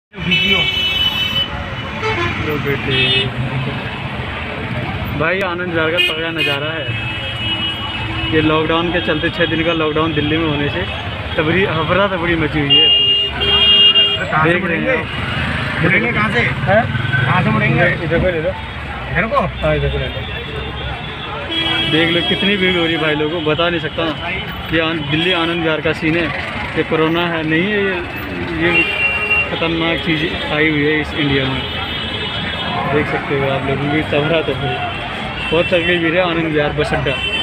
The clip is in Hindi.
लो बेटे भाई, आनंद विहार का तगड़ा नज़ारा है। ये लॉकडाउन के चलते 6 दिन का लॉकडाउन दिल्ली में होने से तबरी हफरा तबरी मची हुई है। देख रहे हैं मुड़ेंगे कहाँ से? कहाँ से मुड़ेंगे? इधर को ले लो, इधर को? हाँ इधर को ले लो। देख लो कितनी भीड़ हो रही है भाई, लोगों को बता नहीं सकता। ये दिल्ली आनंद विहार का सीन है। ये कोरोना है नहीं है, ये खतरनाक चीज़ आई हुई है इस इंडिया में। देख सकते हो आप लोगों की तबरा तो बहुत तगड़ी भीड़ है आनंद विहार बस अड्डा।